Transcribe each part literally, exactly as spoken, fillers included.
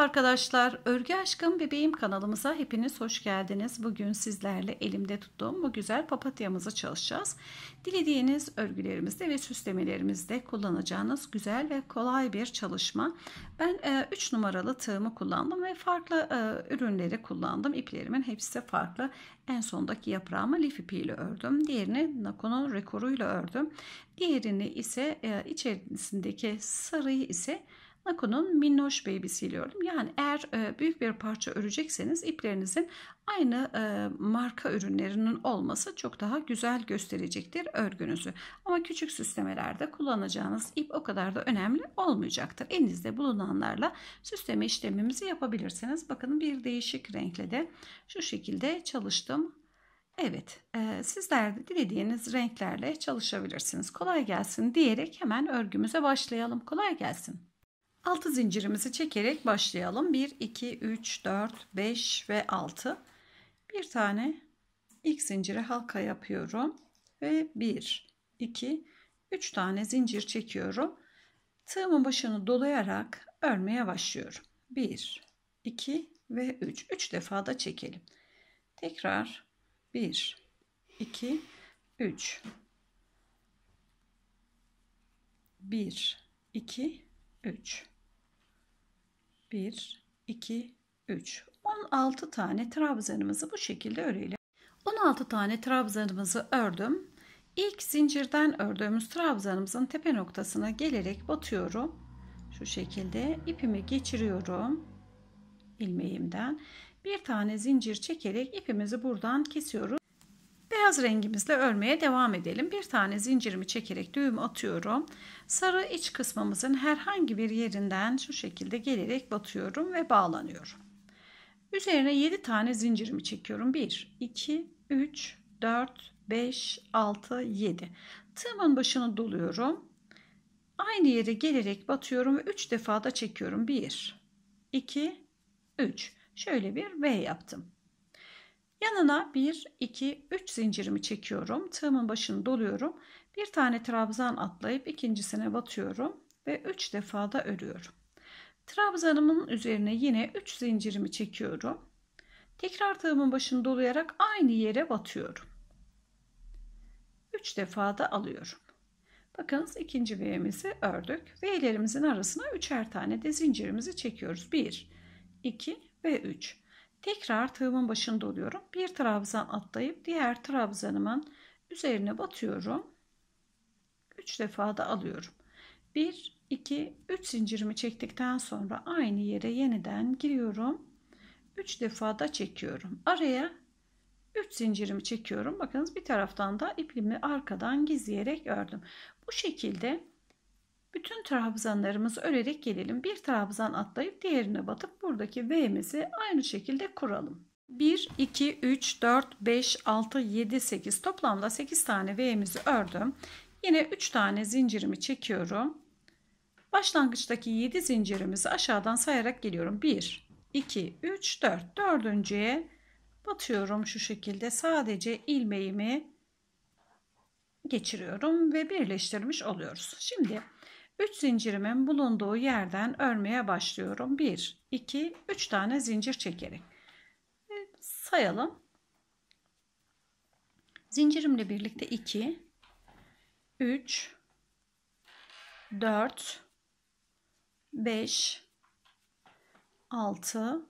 arkadaşlar, Örgü Aşkım Bebeğim kanalımıza hepiniz hoş geldiniz. Bugün sizlerle elimde tuttuğum bu güzel papatyamızı çalışacağız. Dilediğiniz örgülerimizde ve süslemelerimizde kullanacağınız güzel ve kolay bir çalışma. Ben üç numaralı tığımı kullandım ve farklı e, ürünleri kullandım. İplerimin hepsi farklı. En sondaki yaprağımı lif ipiyle ördüm. Diğerini Nako'nun rekoruyla ördüm. Diğerini ise e, içerisindeki sarıyı ise Nako'nun minnoş baby'siyle ördüm. Yani eğer e, büyük bir parça örecekseniz iplerinizin aynı e, marka ürünlerinin olması çok daha güzel gösterecektir örgünüzü. Ama küçük süslemelerde kullanacağınız ip o kadar da önemli olmayacaktır. Elinizde bulunanlarla süsleme işlemimizi yapabilirsiniz. Bakın bir değişik renkle de şu şekilde çalıştım. Evet, e, sizler de dilediğiniz renklerle çalışabilirsiniz. Kolay gelsin diyerek hemen örgümüze başlayalım. Kolay gelsin. altı zincirimizi çekerek başlayalım. bir, iki, üç, dört, beş ve altı. Bir tane ilk zincire halka yapıyorum. Ve bir, iki, üç tane zincir çekiyorum. Tığımın başını dolayarak örmeye başlıyorum. bir, iki ve üç. üç defa da çekelim. Tekrar bir, iki, üç. bir, iki, üç. bir, iki, üç. on altı tane trabzanımızı bu şekilde örelim. on altı tane trabzanımızı ördüm. İlk zincirden ördüğümüz trabzanımızın tepe noktasına gelerek batıyorum. Şu şekilde ipimi geçiriyorum ilmeğimden. Bir tane zincir çekerek ipimizi buradan kesiyoruz. Beyaz rengimizle örmeye devam edelim. Bir tane zincirimi çekerek düğüm atıyorum. Sarı iç kısmımızın herhangi bir yerinden şu şekilde gelerek batıyorum ve bağlanıyorum. Üzerine yedi tane zincirimi çekiyorum. bir, iki, üç, dört, beş, altı, yedi. Tığımın başını doluyorum. Aynı yere gelerek batıyorum ve üç defa da çekiyorum. bir, iki, üç. Şöyle bir V yaptım. Yanına bir, iki, üç zincirimi çekiyorum. Tığımın başını doluyorum. Bir tane trabzan atlayıp ikincisine batıyorum ve üç defa da örüyorum. Trabzanımın üzerine yine üç zincirimi çekiyorum. Tekrar tığımın başını dolayarak aynı yere batıyorum. üç defa da alıyorum. Bakınız ikinci V'mizi ördük. V'lerimizin arasına üçer tane de zincirimizi çekiyoruz. bir, iki ve üç. Tekrar tığımın başını doluyorum. Bir trabzan atlayıp diğer trabzanımın üzerine batıyorum. üç defa da alıyorum. bir, iki, üç zincirimi çektikten sonra aynı yere yeniden giriyorum. üç defa da çekiyorum. Araya üç zincirimi çekiyorum. Bakınız bir taraftan da ipimi arkadan gizleyerek ördüm. Bu şekilde bütün trabzanlarımızı örerek gelelim. Bir trabzan atlayıp diğerine batıp buradaki V'mizi aynı şekilde kuralım. bir, iki, üç, dört, beş, altı, yedi, sekiz toplamda sekiz tane V'mizi ördüm. Yine üç tane zincirimi çekiyorum. Başlangıçtaki yedi zincirimizi aşağıdan sayarak geliyorum. bir, iki, üç, dört. Dördüncüye batıyorum şu şekilde. Sadece ilmeğimi geçiriyorum ve birleştirmiş oluyoruz. Şimdi üç zincirimin bulunduğu yerden örmeye başlıyorum. bir, iki, üç tane zincir çekerek. Sayalım. Zincirimle birlikte iki, üç, dört, beş, altı,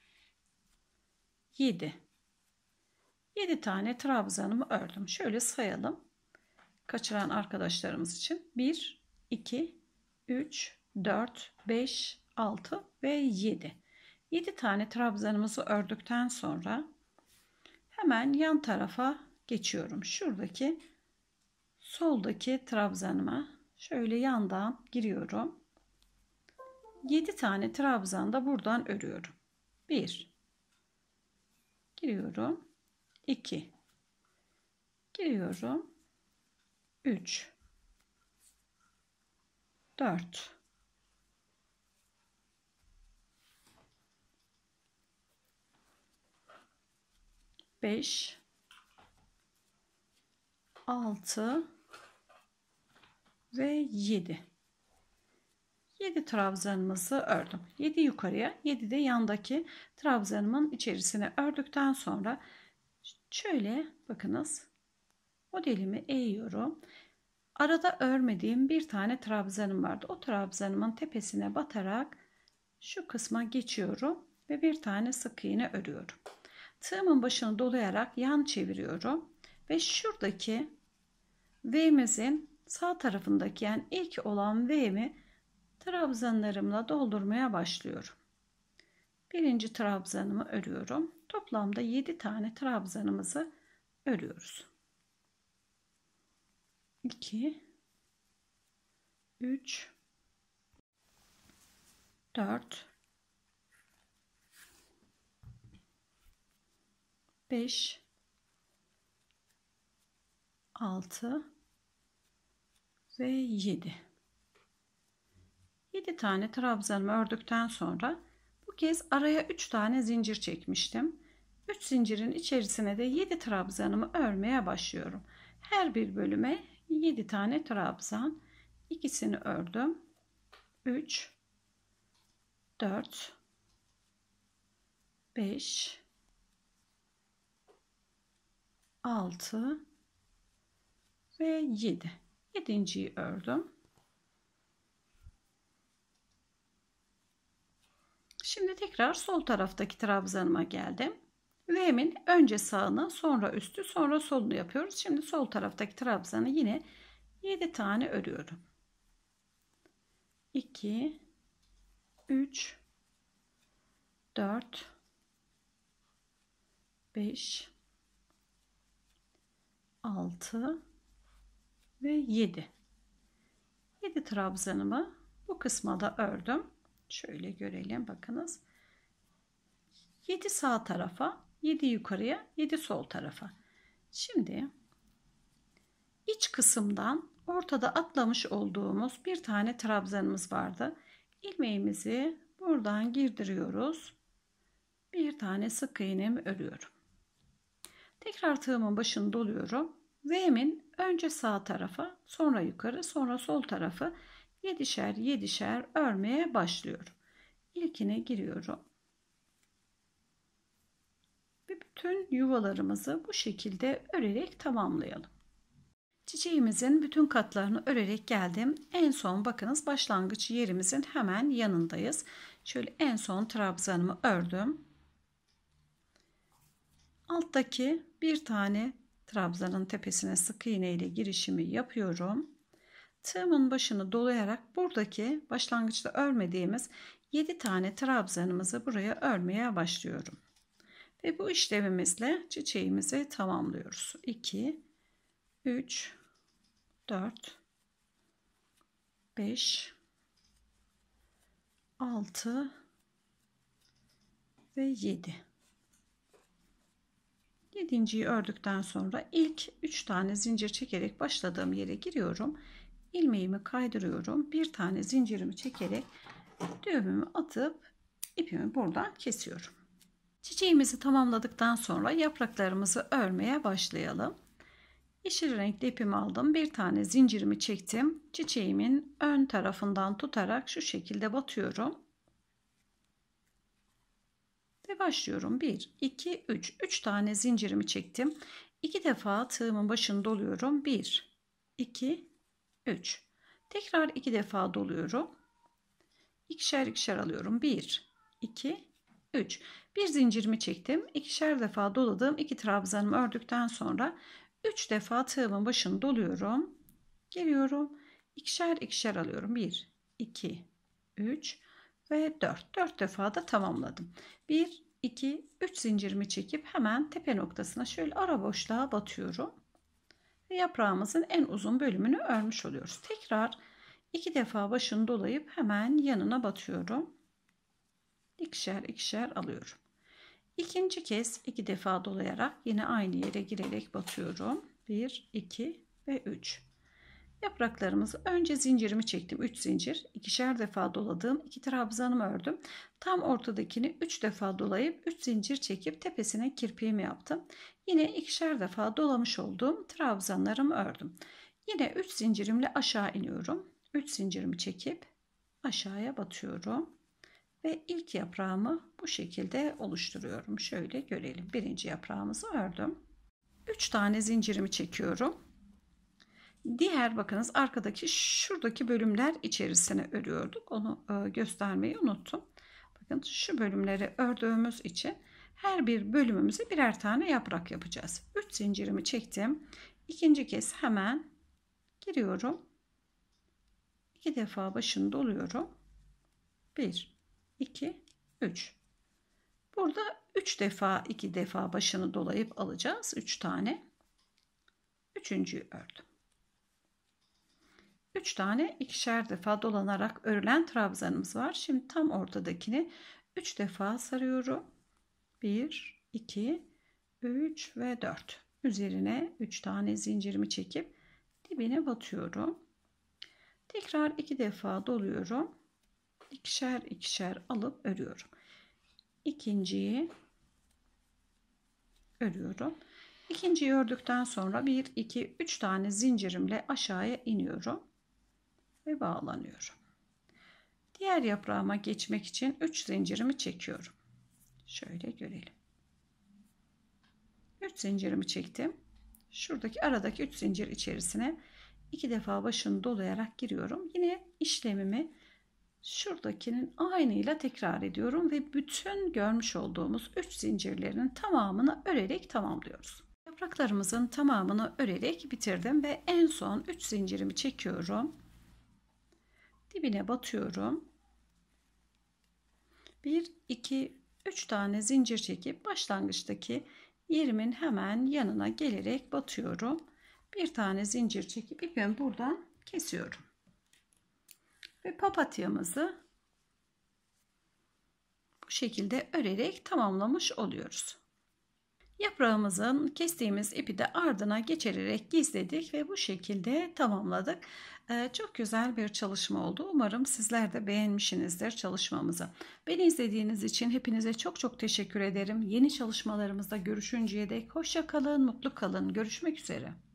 yedi. yedi tane trabzanımı ördüm. Şöyle sayalım. Kaçıran arkadaşlarımız için. bir, iki, üç, dört, beş, altı ve yedi. yedi tane trabzanımızı ördükten sonra hemen yan tarafa geçiyorum. Şuradaki soldaki trabzanıma şöyle yandan giriyorum. yedi tane trabzan da buradan örüyorum. bir giriyorum. iki giriyorum. üç dört beş altı ve yedi. yedi trabzanımızı ördüm. yedi yukarıya, yedi de yandaki trabzanımın içerisine ördükten sonra şöyle bakınız, modelimi eğiyorum. Arada örmediğim bir tane trabzanım vardı. O trabzanımın tepesine batarak şu kısma geçiyorum ve bir tane sık iğne örüyorum. Tığımın başını dolayarak yan çeviriyorum ve şuradaki V'mizin sağ tarafındaki, yani ilk olan V'mi trabzanlarımla doldurmaya başlıyorum. Birinci trabzanımı örüyorum. Toplamda yedi tane trabzanımızı örüyoruz. iki, üç, dört, beş, altı ve yedi. yedi tane trabzanımı ördükten sonra bu kez araya üç tane zincir çekmiştim. üç zincirin içerisine de yedi trabzanımı örmeye başlıyorum. Her bir bölüme yedi tane trabzan. İkisini ördüm. üç, dört, beş, altı ve yedi. yedinciyi ördüm. Şimdi tekrar sol taraftaki trabzanıma geldim. V'min önce sağını, sonra üstü, sonra solunu yapıyoruz. Şimdi sol taraftaki trabzanı yine yedi tane örüyorum. iki, üç, dört, beş, altı ve yedi. yedi trabzanımı bu kısma da ördüm. Şöyle görelim, bakınız. yedi sağ tarafa, yedi yukarıya, yedi sol tarafa. Şimdi iç kısımdan ortada atlamış olduğumuz bir tane trabzanımız vardı. İlmeğimizi buradan girdiriyoruz. Bir tane sık iğnemi örüyorum. Tekrar tığımın başını doluyorum. V'min önce sağ tarafa, sonra yukarı, sonra sol tarafı yedişer yedişer örmeye başlıyorum. İlkine giriyorum. Ve bütün yuvalarımızı bu şekilde örerek tamamlayalım. Çiçeğimizin bütün katlarını örerek geldim. En son bakınız, başlangıç yerimizin hemen yanındayız. Şöyle en son trabzanımı ördüm. Alttaki bir tane trabzanın tepesine sık iğne ile girişimi yapıyorum. Tığımın başını dolayarak buradaki başlangıçta örmediğimiz yedi tane trabzanımızı buraya örmeye başlıyorum. Ve bu işlemimizle çiçeğimizi tamamlıyoruz. iki, üç, dört, beş, altı ve yedi. yedinciyi ördükten sonra ilk üç tane zincir çekerek başladığım yere giriyorum. İlmeğimi kaydırıyorum. Bir tane zincirimi çekerek düğümümü atıp ipimi buradan kesiyorum. Çiçeğimizi tamamladıktan sonra yapraklarımızı örmeye başlayalım. Yeşil renkli ipimi aldım. Bir tane zincirimi çektim. Çiçeğimin ön tarafından tutarak şu şekilde batıyorum. Ve başlıyorum. bir, iki, üç. üç tane zincirimi çektim. iki defa tığımın başını doluyorum. bir, iki, üç. Tekrar iki defa doluyorum. İkişer ikişer alıyorum. bir, iki, üç. Bir zincirimi çektim. İkişer defa doladığım iki trabzanımı ördükten sonra üç defa tığımın başını doluyorum. Geliyorum. İkişer ikişer alıyorum. bir, iki, üç ve dört. dört defa da tamamladım. bir, iki, üç zincirimi çekip hemen tepe noktasına şöyle ara boşluğa batıyorum. Ve yaprağımızın en uzun bölümünü örmüş oluyoruz. Tekrar iki defa başını dolayıp hemen yanına batıyorum. İkişer ikişer alıyorum. İkinci kez iki defa dolayarak yine aynı yere girerek batıyorum. bir, iki ve üç. Yapraklarımızı önce zincirimi çektim. üç zincir. ikişer defa doladığım iki trabzanımı ördüm. Tam ortadakini üç defa dolayıp üç zincir çekip tepesine kirpiğimi yaptım. Yine ikişer defa dolamış olduğum trabzanlarımı ördüm. Yine üç zincirimle aşağı iniyorum. üç zincirimi çekip aşağıya batıyorum. Ve ilk yaprağımı bu şekilde oluşturuyorum. Şöyle görelim. Birinci yaprağımızı ördüm. üç tane zincirimi çekiyorum. Diğer bakınız arkadaki şuradaki bölümler içerisine örüyorduk. Onu göstermeyi unuttum. Bakın şu bölümleri ördüğümüz için her bir bölümümüze birer tane yaprak yapacağız. üç zincirimi çektim. İkinci kez hemen giriyorum. iki defa başını doluyorum. bir, iki, üç. Burada üç defa iki defa başını dolayıp alacağız. üç tane. Üçüncüyü ördüm. üç tane ikişer defa dolanarak örülen trabzanımız var. Şimdi tam ortadakini üç defa sarıyorum. bir, iki, üç ve dört. Üzerine üç tane zincirimi çekip dibine batıyorum. Tekrar iki defa doluyorum. İkişer ikişer alıp örüyorum. İkinciyi örüyorum. İkinciyi ördükten sonra bir, iki, üç tane zincirimle aşağıya iniyorum ve bağlanıyorum. Diğer yaprağıma geçmek için üç zincirimi çekiyorum. Şöyle görelim. üç zincirimi çektim. Şuradaki aradaki üç zincir içerisine iki defa başını dolayarak giriyorum. Yine işlemimi şuradakinin aynıyla tekrar ediyorum ve bütün görmüş olduğumuz üç zincirlerin tamamını örerek tamamlıyoruz. Yapraklarımızın tamamını örerek bitirdim ve en son üç zincirimi çekiyorum. Dibine batıyorum. bir, iki, üç tane zincir çekip başlangıçtaki yerimin hemen yanına gelerek batıyorum. Bir tane zincir çekip ipimi buradan kesiyorum. Ve papatyamızı bu şekilde örerek tamamlamış oluyoruz. Yaprağımızın kestiğimiz ipi de ardına geçirerek gizledik ve bu şekilde tamamladık. Ee, çok güzel bir çalışma oldu. Umarım sizler de beğenmişsinizdir çalışmamızı. Beni izlediğiniz için hepinize çok çok teşekkür ederim. Yeni çalışmalarımızda görüşünceye dek hoşça kalın, mutlu kalın. Görüşmek üzere.